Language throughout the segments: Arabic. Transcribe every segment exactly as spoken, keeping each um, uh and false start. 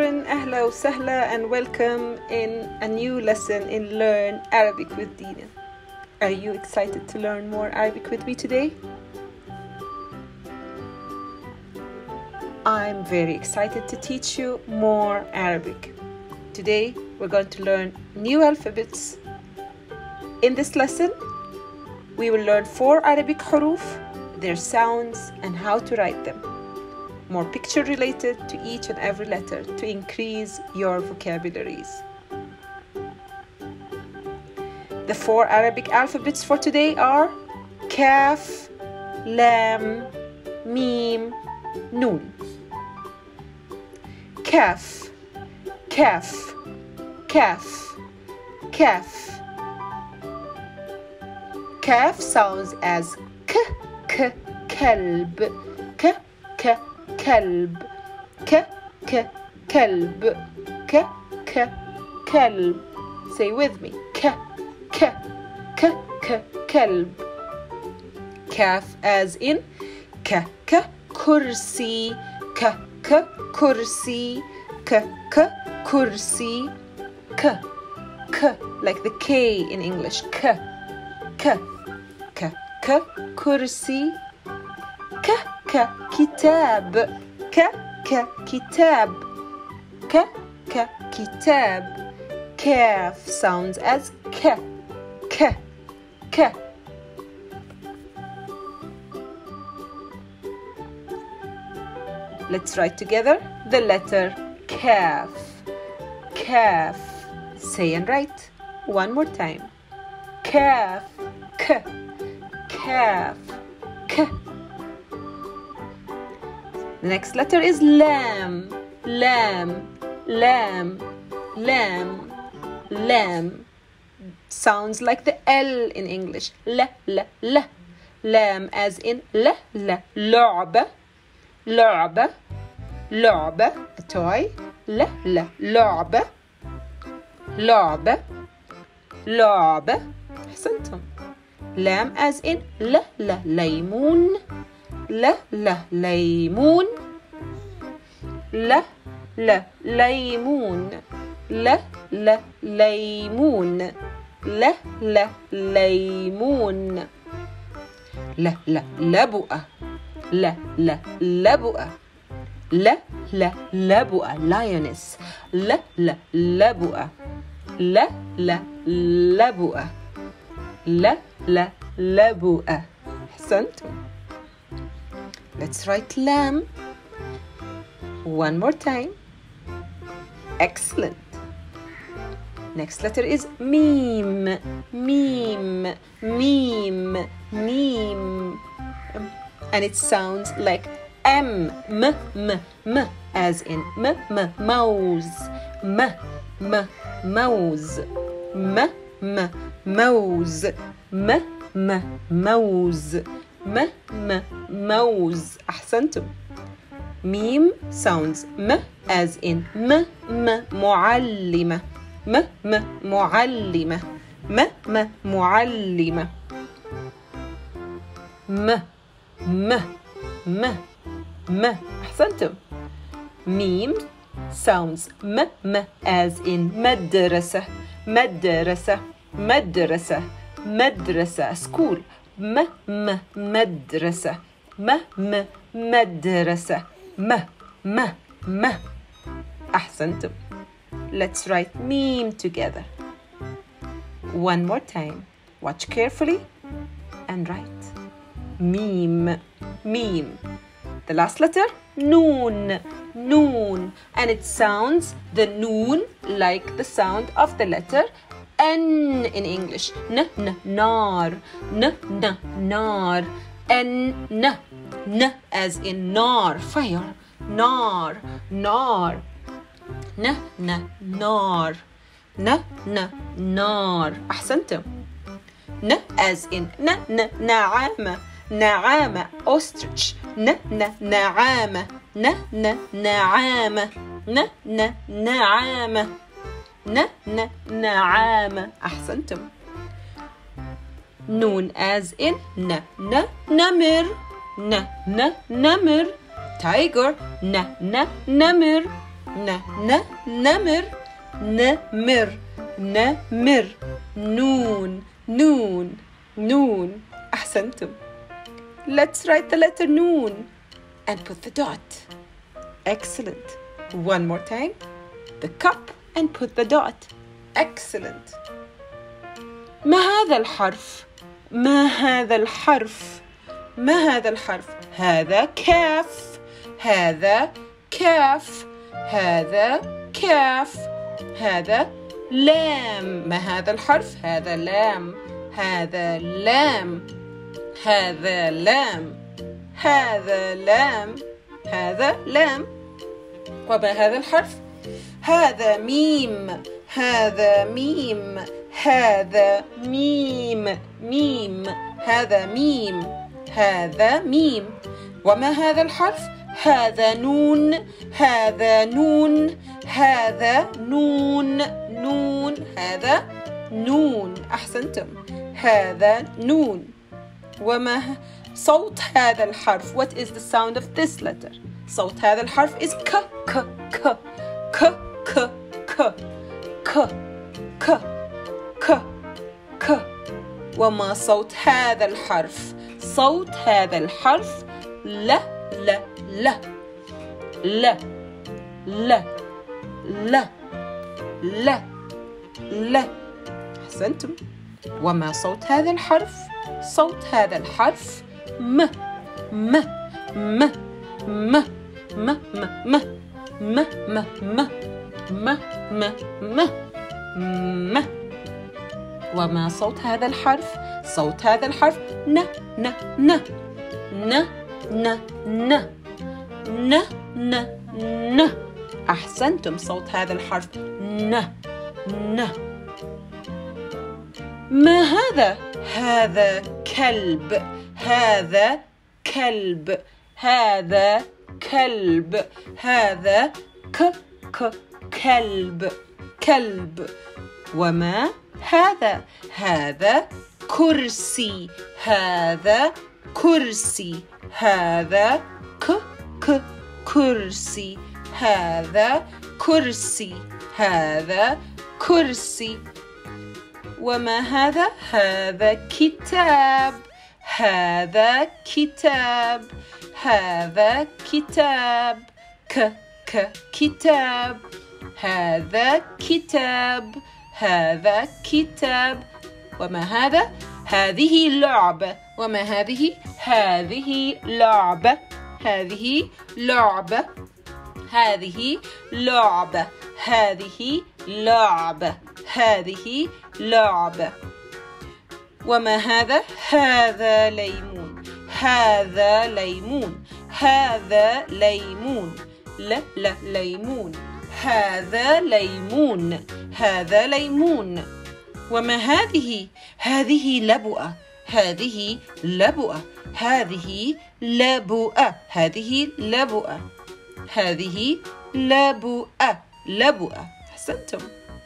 children, أهلا وسهلا and welcome in a new lesson in Learn Arabic with Dina. Are you excited to learn more Arabic with me today? I'm very excited to teach you more Arabic. Today we're going to learn new alphabets. In this lesson, we will learn four Arabic huruf, their sounds and how to write them. More picture related to each and every letter to increase your vocabularies. The four Arabic alphabets for today are Kaf, Lam, Mim, Noon. Kaf, Kaf, Kaf, Kaf. Kaf sounds as K, K, Kalb, K, K, كلب ك ك كلب ك ك كلب. Say with me. ك ك ك ك كلب. Kaf as in ك ك كرسي ك ك كرسي ك ك كرسي ك ك like the K in English. ك ك ك ك كرسي ك ك كتاب ك ك كتاب ك ك كتاب. Kaf sounds as k k k. Let's write together the letter Kaf. Kaf. Say and write one more time. Kaf, k, Kaf, k. The next letter is Lam. Lam, Lam, Lam, Lam. Sounds like the L in English. La, la, la. Lam as in la, la. لعبة, لعبة, لعبة. A toy. La, la. لعبة, لعبة, لعبة. أحسنتم. Lam as in la, la. ليمون. لا لا ليمون لا لا ليمون لا لا ليمون لا لا ليمون لا لا لبؤة لا لا لبؤة لا لا لبؤة lioness لا لا لبؤة لا لا لبؤة لا لا لبؤة. أحسنتم. Let's write lamb one more time. Excellent. Next letter is mim. Mim. Mim. Mim. And it sounds like M. M. M. M. As in M. M. Mouse. M. M. Mouse. M. M. Mouse. M. M. Mouse. م م موز. أحسنتم. ميم sounds م as in م م معلمة م م معلمة م م معلمة م م م م. أحسنتم. ميم sounds م م as in مدرسة مدرسة مدرسة مدرسة school. م م مدرسة م م مدرسة م م م. أحسنتم. Let's write meme together. One more time. Watch carefully and write. Meme. Meme. The last letter, noon. Noon. And it sounds the noon like the sound of the letter N in English. N, n, nar. N, n, nar. N, n. N as in nar, fire. Nar, nar. N, n, nar. N, n, nar. أحسنتم. N as in n, n, نعامة. نعامة, ostrich. N, n, نعامة. N, n, نعامة. N, n, نعامة. ن ن نعامة. أحسنتم. نون as in ن ن نمر ن ن نمر tiger ن ن نمر ن ن نمر نمر نمر نون نون نون أحسنتم. Let's write the letter noon and put the dot. Excellent. One more time. The cup and put the dot. Excellent. ما هذا الحرف؟ ما هذا الحرف؟ ما هذا الحرف؟ هذا كاف. هذا كاف. هذا كاف. هذا لام. ما هذا الحرف؟ هذا لام. هذا لام. هذا لام. هذا لام. هذا لام. وما هذا الحرف؟ هذا ميم. هذا ميم. هذا ميم. ميم. هذا ميم. هذا ميم. وما هذا الحرف؟ هذا نون. هذا نون. هذا نون. نون. هذا نون. أحسنتم. هذا نون. وما صوت هذا الحرف؟ What is the sound of this letter? صوت هذا الحرف is ك ك ك ك ك ك ك ك ك ك. وما صوت هذا الحرف؟ صوت هذا الحرف لا لا لا لا لا لا لا لا. أحسنتم. وما صوت هذا الحرف؟ صوت هذا الحرف م م م م م م م م م م م م م م. وما صوت هذا الحرف؟ صوت هذا الحرف ن ن ن ن ن ن ن ن ن. أحسنتم. صوت هذا الحرف ن ن. ما هذا؟ هذا كلب. هذا كلب. هذا كلب. هذا ك ك كلب. كلب. وما هذا؟ هذا كرسي. هذا كرسي. هذا ك ك كرسي. هذا كرسي. هذا كرسي. وما هذا؟ هذا كتاب. هذا كتاب. هذا كتاب. ك ك كتاب. هذا كتاب. هذا كتاب. وما هذا؟ هذه لعبة. وما هذه؟ هذه لعبة. هذه لعبة. هذه لعبة. هذه لعبة. هذه لعبة. وما هذا؟ هذا ليمون. هذا ليمون. هذا ليمون. لا لا ليمون. هذا ليمون. هذا ليمون. وما هذه؟ هذه لبؤة. هذه لبؤة. هذه لبؤة. هذه لبؤة. هذه لبؤة. لبؤة. أحسنتم.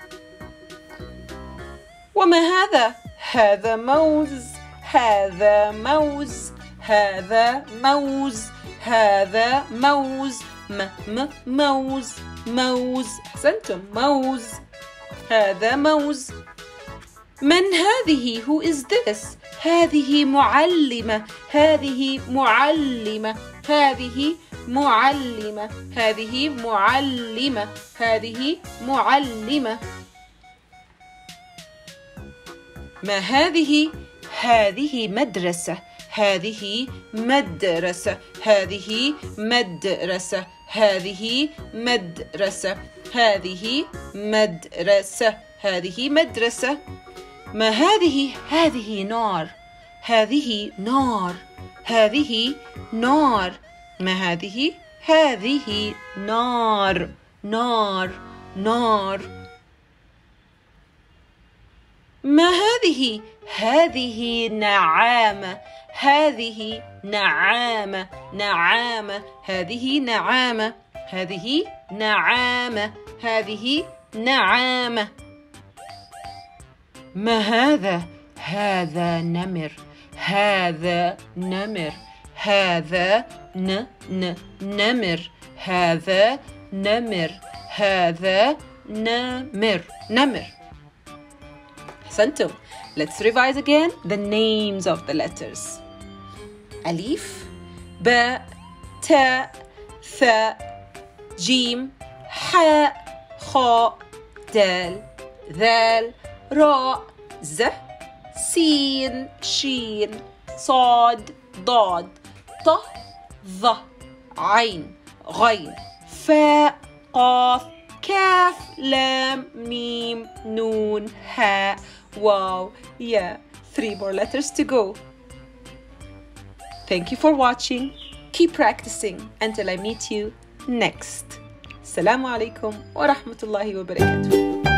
وما هذا؟ هذا موز. هذا موز. هذا موز. هذا موز. م م موز. موز. أحسنتم. موز. هذا موز. من هذه؟ Who is this? هذه معلمة. هذه معلمة. هذه معلمة. هذه معلمة. هذه معلمة. ما هذه؟ هذه مدرسة. هذه مدرسة. هذه مدرسة. هذه مدرسة. هذه مدرسة. هذه مدرسة. ما هذه؟ هذه نار. هذه نار. هذه نار. ما هذه؟ هذه نار. نار. نار. ما هذه؟ هذه نعامة. هذه نعامة. نعامة. هذه نعامة. هذه نعامة. هذه نعامة. ما هذا؟ هذا نمر. هذا نمر. هذا ن ن نمر. هذا نمر. هذا نمر. نمر. أحسنتم. Let's revise again the names of the letters. ألف، باء، تاء، ثاء، جيم، حاء، خاء، دال، ذال، راء، ز، سين، شين، صاد، ضاد، ط، ظ، عين، غين، فاء، قاف، كاف، لام، ميم، نون، هاء، واو، يا. Three more letters to go. Thank you for watching. Keep practicing until I meet you next. Assalamu alaikum wa rahmatullahi wa barakatuh.